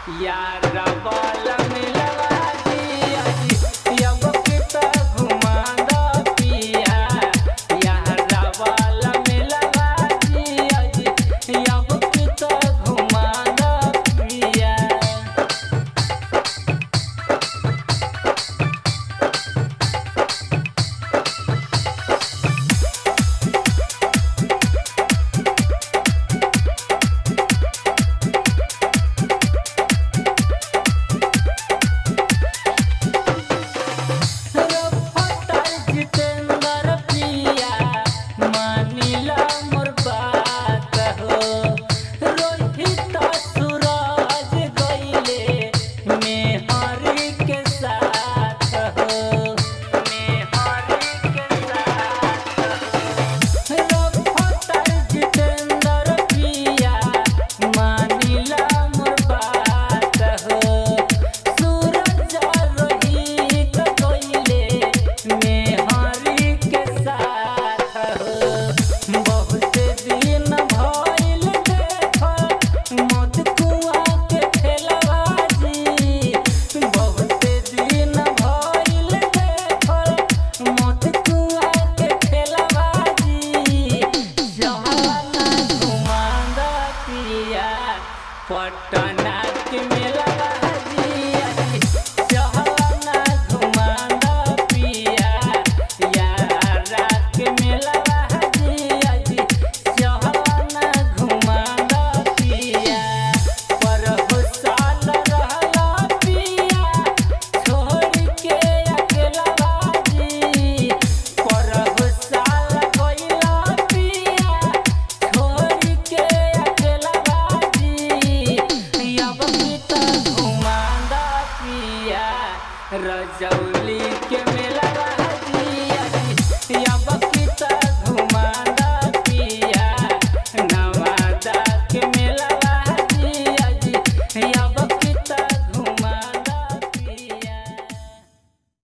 यारा वाला मिलवा दिया अब किता घुमा दा पिया। यारा वाला मिलवा दिया अब किता घुमा दा पिया। पटना के मेला चहलना घुमा दा पिया। यारा के मेला चहलना घुमा दा पिया। परहु साल रहला पिया छोड़ के अकेला बाजी। परहु साल गइला पिया छोड़ के अकेला घुमा दा पिया। रजौली के मेला